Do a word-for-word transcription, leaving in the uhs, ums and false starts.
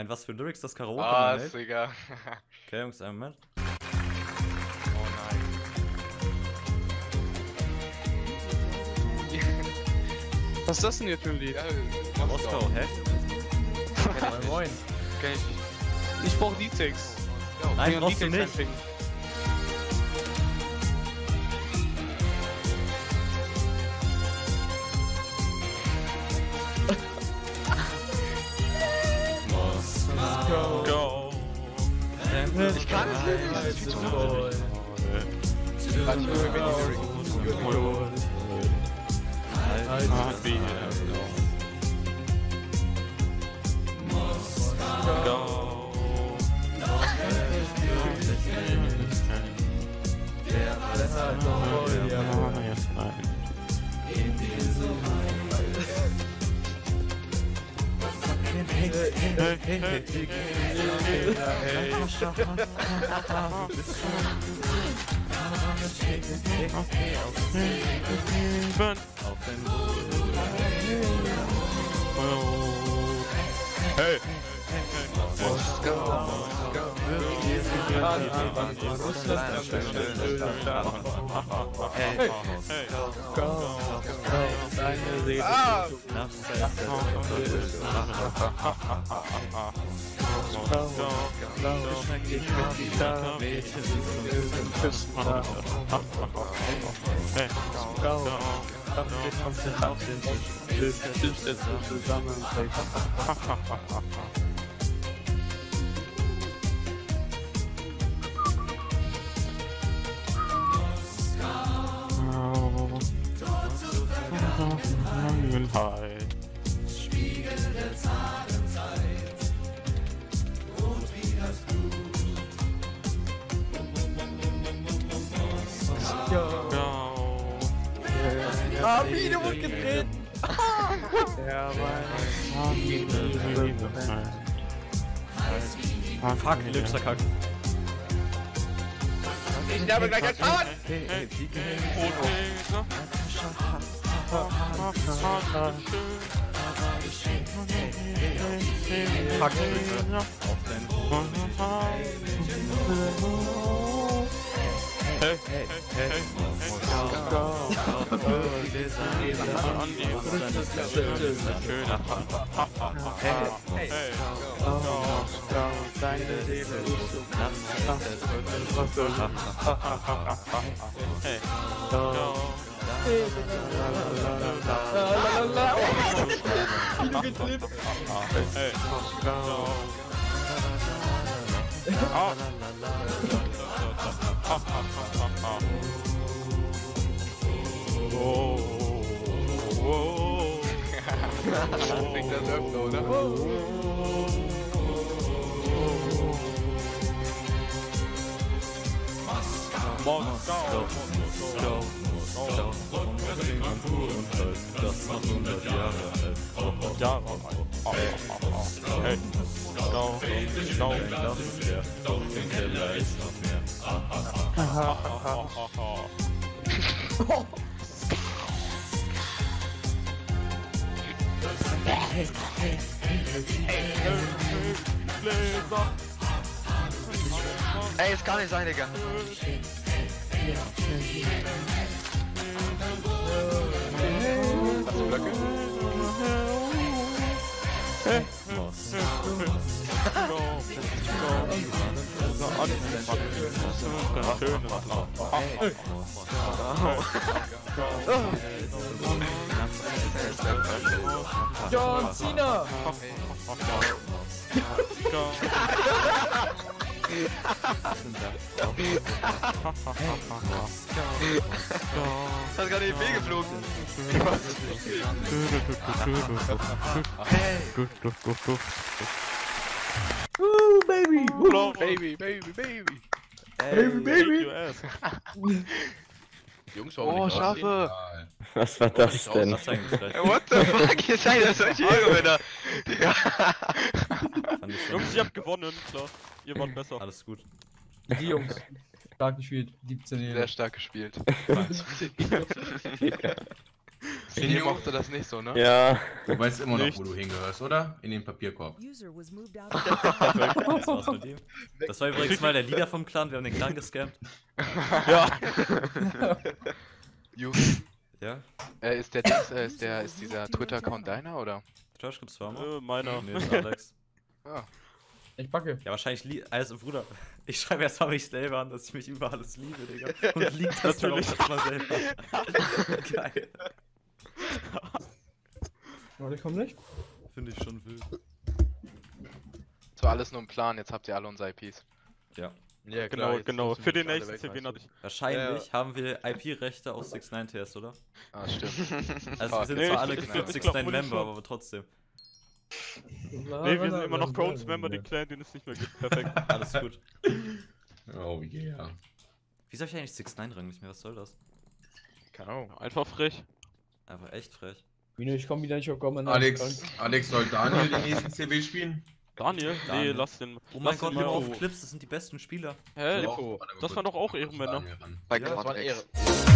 Ein was für Lyrics das Karaoke Ah, hält. Digga. Okay, Jungs, einen Moment. Oh nein. Was ist das denn hier für ein Lied? Ja, Moskau, hä? Moin, moin. Kenn ich nicht. Ich brauch die Text. Nein, Mir brauchst du Liedtext nicht. einficken. Moskau. Go. Ich kann es nicht, das ist viel zu voll. Warte, ich will mir die Lyrics. Go. Hey! Hey, Hey! Deine Seele Ah! geschmacklich mit Gitarre, Mädchen sind Küssen da. Go, komm, wir kommen auf den Tisch, Tisch, Tisch, Tisch, zusammen, Ah, Video wird gedreht! Ja, meine Fuck, Lyrics verkackt. Ich sterbe gleich als Fahrrad! Fuck, Lyrics. Hey, hey, hey, deine Seele ist so hey, Video geklippt. hey, oh, oh, Klingt das öfter, oder? Moskau, Moskau, Moskau, das noch hundert Jahre alt. ja, hey, go, go, Das ist der, doch den Keller ist noch mehr. Ey, es kann nicht sein, Digga. Hast du Blöcke? John Cena! Hast gerade in den Weg geflogen. Woo, baby! Hello, Baby, baby, baby. Baby, baby! Jungs, warum Oh, nicht Schafe! aussehen? Was war das denn? Das eigentlich schlecht. What the fuck? Ihr seid ja solche Ehrenmänner. Digga. Fand ich schon. Jungs, ihr habt gewonnen, klar. Ihr wart besser. Alles gut. Die Jungs. Stark gespielt. siebzehn Sehr Jahre. stark gespielt. Finny mochte das nicht so, ne? Ja. Du weißt immer noch, Nicht. wo du hingehörst, oder? In den Papierkorb. User was moved out. Das war's mit ihm. Das war übrigens mal der Leader vom Clan, wir haben den Clan gescammt. Ja. Jungs, Ja? äh, ist der Dings, äh, ist der, ist dieser Twitter-Account deiner, oder? Josh gibt's zwar mal. Äh, meiner. Nee, ist Alex. Ah, Ich backe. Ja, wahrscheinlich, li also Bruder, ich schreibe erst mal mich selber an, dass ich mich über alles liebe, Digga. Und liegt das dann auch Natürlich. erstmal selber. Geil. Warte, ich komm nicht. Finde ich schon wild. das war alles nur ein Plan, jetzt habt ihr alle unsere I Ps. Ja. Ja, Genau, genau. Für den nächsten C W natürlich. hatte ich. Wahrscheinlich haben wir I P-Rechte auf six nine T S, oder? Ah, stimmt. Also wir sind Nee, zwar ich- alle ich- gefühlt ich six glaub, nine wurde Member, schon. aber trotzdem. Nee, wir sind immer noch Bronze-Member, den Clan, den es nicht mehr gibt. Perfekt. Alles gut. Oh yeah. Wieso hab ich eigentlich six nine Rang nicht mehr? Was soll das? Keine Ahnung. Einfach frech. Aber echt frech. Mino, ich komm wieder nicht auf Gommen. Alex, Alex soll Daniel den nächsten C W spielen? Daniel? Nee, Daniel. lass den. Oh mein lass Gott, den hör mal auf auf. Clips, das sind die besten Spieler. Hä? Doch, warte mal Das kurz. waren doch auch Ehrenmänner. Daniel ran. Bei Ja, ja, das war Ehre.